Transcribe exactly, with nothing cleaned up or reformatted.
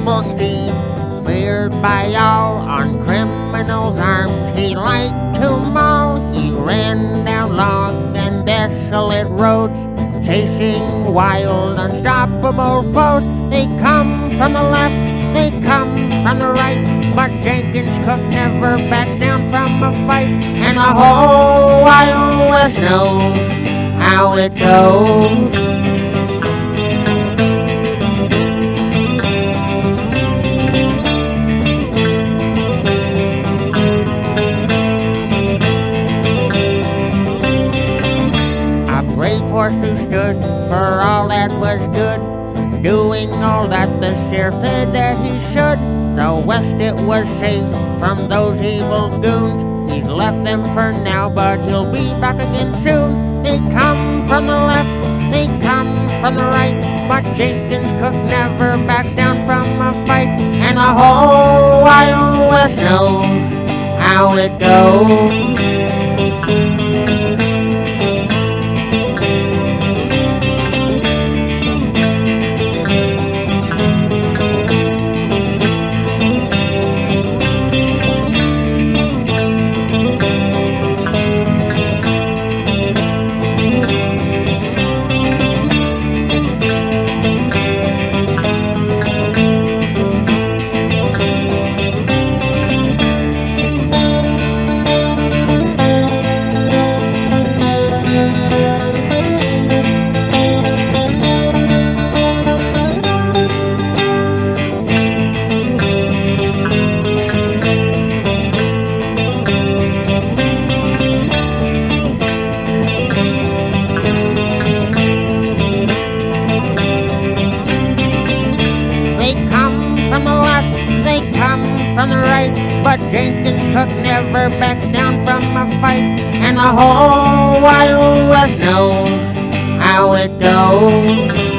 Rebel Steve, feared by all on criminals' arms. He liked to maul, he ran down long and desolate roads, chasing wild, unstoppable foes. They come from the left, they come from the right, but Jenkins Cook never backs down from a fight. And the whole Wild West knows how it goes. Horse who stood for all that was good, doing all that the sheriff said that he should. The West, it was safe from those evil goons. He's left them for now, but he'll be back again soon. They come from the left, they come from the right, but Jenkins Cook never backs down from a fight. And the whole Wild West knows how it goes. From the right, but Jenkins Cook never backs down from a fight. And the whole Wild West knows how it goes.